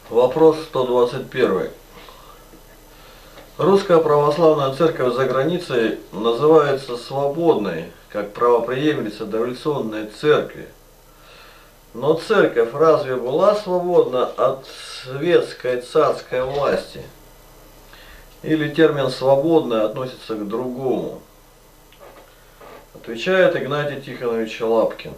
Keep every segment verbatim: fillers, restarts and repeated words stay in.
Вопрос сто двадцать первый. Русская православная церковь за границей называется свободной, как правопреемница дореволюционной церкви. Но церковь разве была свободна от светской царской власти? Или термин «свободная» относится к другому? Отвечает Игнатий Тихонович Лапкин.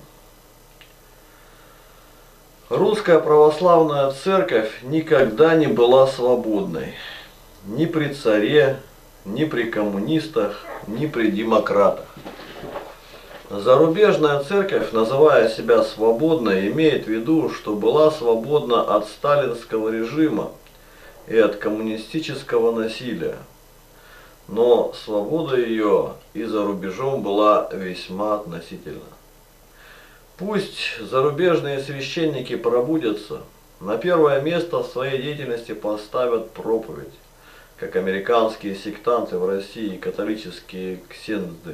Русская православная церковь никогда не была свободной. Ни при царе, ни при коммунистах, ни при демократах. Зарубежная церковь, называя себя свободной, имеет в виду, что была свободна от сталинского режима и от коммунистического насилия. Но свобода ее и за рубежом была весьма относительна. Пусть зарубежные священники пробудятся, на первое место в своей деятельности поставят проповедь, как американские сектанты в России, католические ксензы.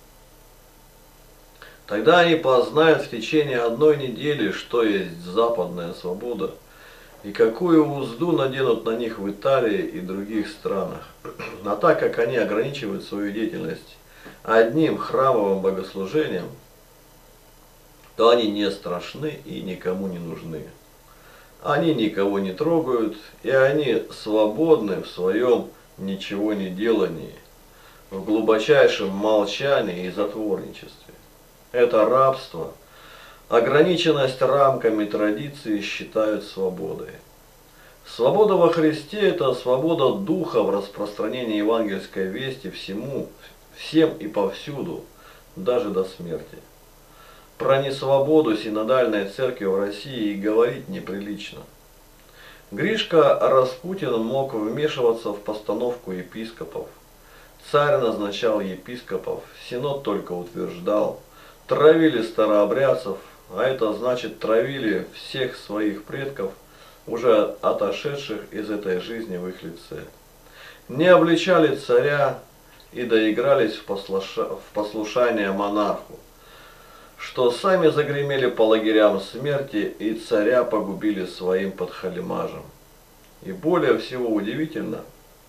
Тогда они познают в течение одной недели, что есть западная свобода, и какую узду наденут на них в Италии и других странах. А так как они ограничивают свою деятельность одним храмовым богослужением, то они не страшны и никому не нужны. Они никого не трогают, и они свободны в своем ничего не делании, в глубочайшем молчании и затворничестве. Это рабство, ограниченность рамками традиции считают свободой. Свобода во Христе – это свобода духа в распространении евангельской вести всему, всем и повсюду, даже до смерти. Про несвободу синодальной церкви в России и говорить неприлично. Гришка Распутин мог вмешиваться в постановку епископов. Царь назначал епископов, синод только утверждал. Травили старообрядцев, а это значит травили всех своих предков, уже отошедших из этой жизни в их лице. Не обличали царя и доигрались в, послуша... в послушание монарху, что сами загремели по лагерям смерти и царя погубили своим подхалимажем. И более всего удивительно,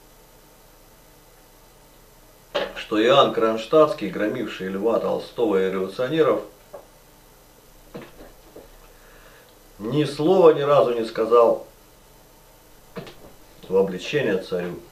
что Иоанн Кронштадтский, громивший Льва Толстого и революционеров, ни слова ни разу не сказал в обличение царю.